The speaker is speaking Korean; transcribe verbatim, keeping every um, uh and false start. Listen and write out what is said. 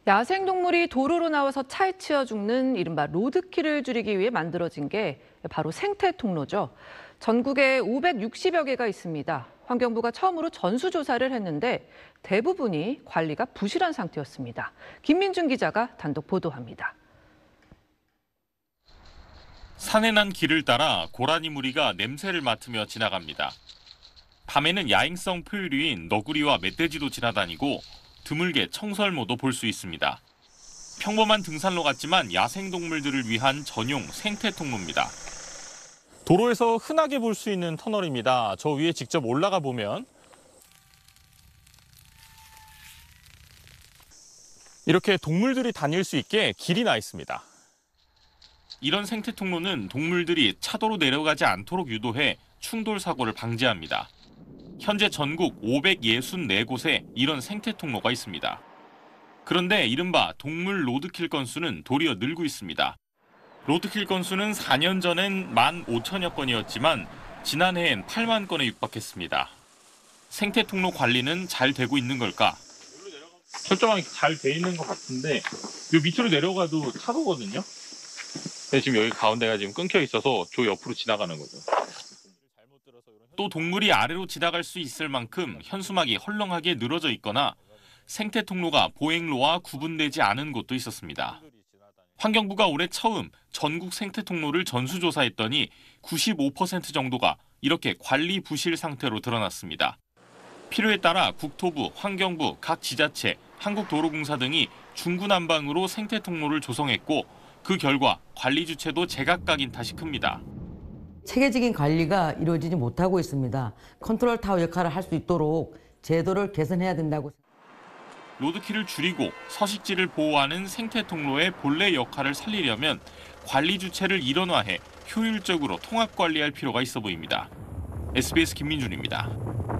야생동물이 도로로 나와서 차에 치여 죽는 이른바 로드킬을 줄이기 위해 만들어진 게 바로 생태통로죠. 전국에 오백육십여 개가 있습니다. 환경부가 처음으로 전수조사를 했는데 대부분이 관리가 부실한 상태였습니다. 김민준 기자가 단독 보도합니다. 산에 난 길을 따라 고라니 무리가 냄새를 맡으며 지나갑니다. 밤에는 야행성 포유류인 너구리와 멧돼지도 지나다니고 드물게 청설모도 볼 수 있습니다. 평범한 등산로 같지만 야생동물들을 위한 전용 생태통로입니다. 도로에서 흔하게 볼 수 있는 터널입니다. 저 위에 직접 올라가 보면 이렇게 동물들이 다닐 수 있게 길이 나 있습니다. 이런 생태통로는 동물들이 차도로 내려가지 않도록 유도해 충돌 사고를 방지합니다. 현재 전국 오백육십사 곳에 이런 생태통로가 있습니다. 그런데 이른바 동물 로드킬 건수는 도리어 늘고 있습니다. 로드킬 건수는 사 년 전엔 만 오천여 건이었지만 지난해엔 팔만 건에 육박했습니다. 생태통로 관리는 잘 되고 있는 걸까? 철저하게 잘 돼 있는 것 같은데 이 밑으로 내려가도 차도거든요. 근데 지금 여기 가운데가 지금 끊겨 있어서 저 옆으로 지나가는 거죠. 또 동물이 아래로 지나갈 수 있을 만큼 현수막이 헐렁하게 늘어져 있거나 생태통로가 보행로와 구분되지 않은 곳도 있었습니다. 환경부가 올해 처음 전국 생태통로를 전수조사했더니 구십오 퍼센트 정도가 이렇게 관리 부실 상태로 드러났습니다. 필요에 따라 국토부, 환경부, 각 지자체, 한국도로공사 등이 중구난방으로 생태통로를 조성했고 그 결과 관리 주체도 제각각인 탓이 큽니다. 체계적인 관리가 이루어지지 못하고 있습니다. 컨트롤 타워 역할을 할 수 있도록 제도를 개선해야 된다고. 로드킬을 줄이고 서식지를 보호하는 생태통로의 본래 역할을 살리려면 관리 주체를 일원화해 효율적으로 통합 관리할 필요가 있어 보입니다. 에스비에스 김민준입니다.